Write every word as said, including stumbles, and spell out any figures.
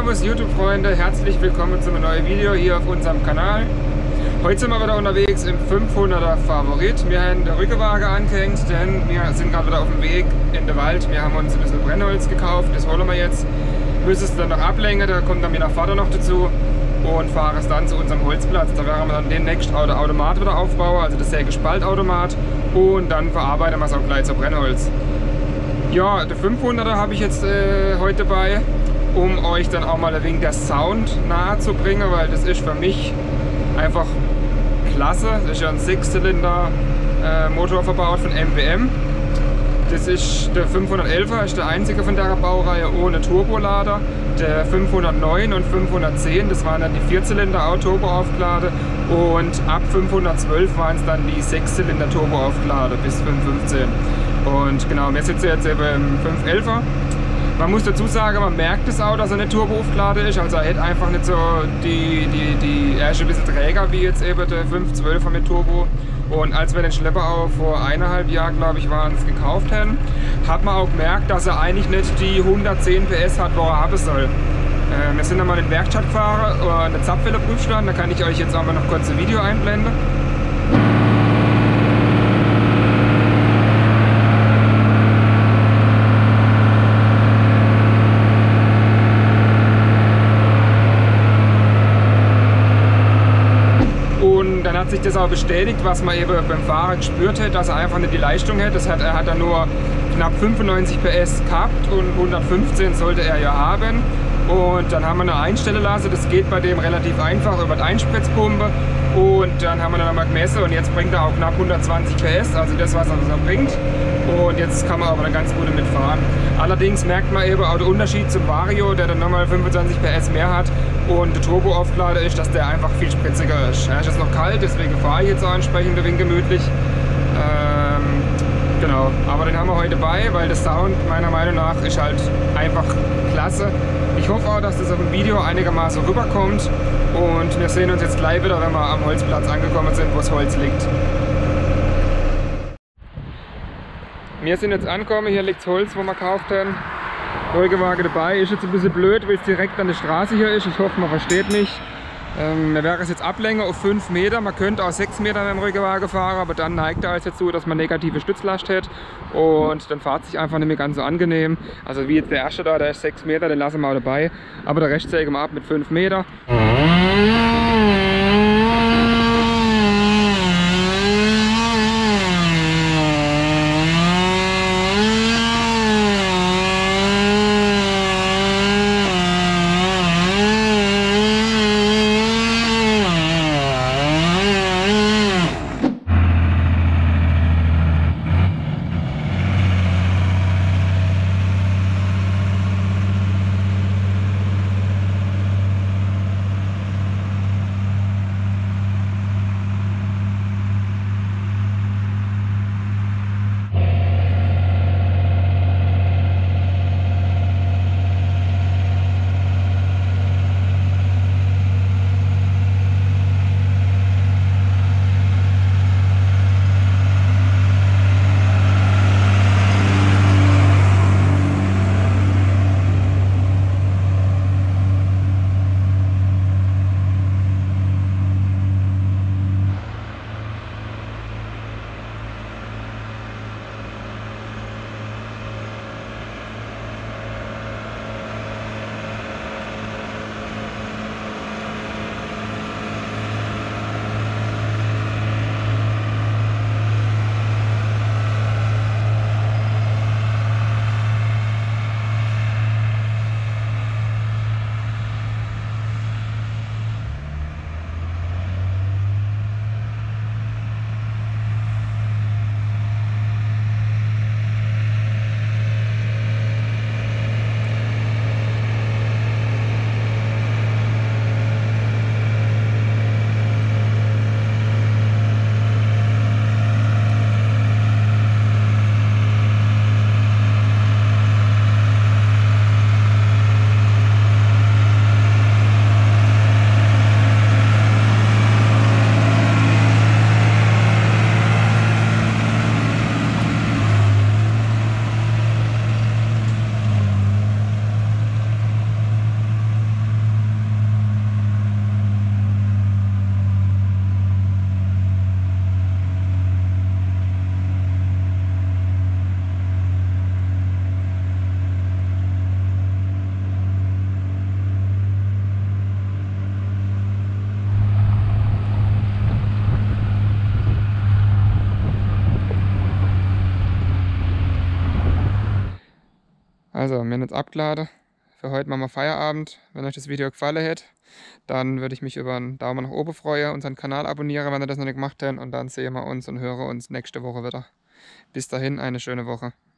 Servus YouTube-Freunde, herzlich willkommen zu einem neuen Video hier auf unserem Kanal. Heute sind wir wieder unterwegs im fünfhunderter Favorit. Wir haben den Rückenwagen angehängt, denn wir sind gerade wieder auf dem Weg in den Wald. Wir haben uns ein bisschen Brennholz gekauft, das holen wir jetzt. Müssen es dann noch ablenken, da kommt dann mein Vater noch dazu und fahren es dann zu unserem Holzplatz. Da werden wir dann den nächsten Automat wieder aufbauen, also das Sägespaltautomat, und dann verarbeiten wir es auch gleich zu Brennholz. Ja, der fünfhunderter habe ich jetzt äh, heute dabei, um euch dann auch mal ein wenig der Sound nahe zu bringen, weil das ist für mich einfach klasse. Das ist ja ein Sechszylinder äh, Motor verbaut von M W M. Das ist der fünfhundertelfer, ist der einzige von der Baureihe ohne Turbolader. Der fünfhundertneun und fünfhundertzehn, das waren dann die Vierzylinder auch Turboaufgeladen, und ab fünfhundertzwölf waren es dann die Sechszylinder Turboaufgeladen bis fünfhundertfünfzehn. Und genau, wir sitzen jetzt eben im fünfhundertelfer. Man muss dazu sagen, man merkt es auch, dass er nicht turboaufgeladen ist, also er hat einfach nicht so die, die, die, er ist ein bisschen träger wie jetzt eben der fünfhundertzwölfer mit Turbo. Und als wir den Schlepper auch vor eineinhalb Jahren, glaube ich, waren es gekauft haben, hat man auch gemerkt, dass er eigentlich nicht die hundertzehn P S hat, wo er haben soll. Äh, wir sind dann mal in die Werkstatt gefahren, oder eine Zapfwelle-Prüfstand, da kann ich euch jetzt auch mal noch kurz ein Video einblenden. Dann hat sich das auch bestätigt, was man eben beim Fahren gespürt hat, dass er einfach nicht die Leistung hat. Das hat er hat dann nur knapp fünfundneunzig P S gehabt und hundertfünfzehn sollte er ja haben. Und dann haben wir eine einstellen lassen. Das geht bei dem relativ einfach über die Einspritzpumpe. Und dann haben wir dann nochmal gemessen und jetzt bringt er auch knapp hundertzwanzig P S, also das, was er so bringt. Und jetzt kann man aber dann ganz gut damit fahren. Allerdings merkt man eben auch den Unterschied zum Vario, der dann nochmal fünfundzwanzig P S mehr hat. Und der Turbo-Auflader ist, dass der einfach viel spritziger ist. Er ist jetzt noch kalt, deswegen fahre ich jetzt auch entsprechend ein wenig gemütlich. Ähm, genau, aber den haben wir heute bei, weil der Sound meiner Meinung nach ist halt einfach klasse. Ich hoffe auch, dass das auf dem Video einigermaßen rüberkommt. Und wir sehen uns jetzt gleich wieder, wenn wir am Holzplatz angekommen sind, wo das Holz liegt. Wir sind jetzt angekommen, hier liegt das Holz, wo wir gekauft haben. Rückenwagen dabei, ist jetzt ein bisschen blöd, weil es direkt an der Straße hier ist. Ich hoffe, man versteht mich. Ähm, wir werden es jetzt ablenken auf fünf Meter. Man könnte auch sechs Meter mit dem Rückenwagen fahren, aber dann neigt er jetzt dazu, dass man negative Stützlast hat. Und dann fährt sich einfach nicht mehr ganz so angenehm. Also wie jetzt der erste da, der ist sechs Meter, den lassen wir auch dabei. Aber der Rest sägen wir ab mit fünf Meter. Also, wir haben jetzt abgeladen. Für heute machen wir Feierabend. Wenn euch das Video gefallen hat, dann würde ich mich über einen Daumen nach oben freuen, unseren Kanal abonnieren, wenn ihr das noch nicht gemacht habt. Und dann sehen wir uns und hören uns nächste Woche wieder. Bis dahin, eine schöne Woche.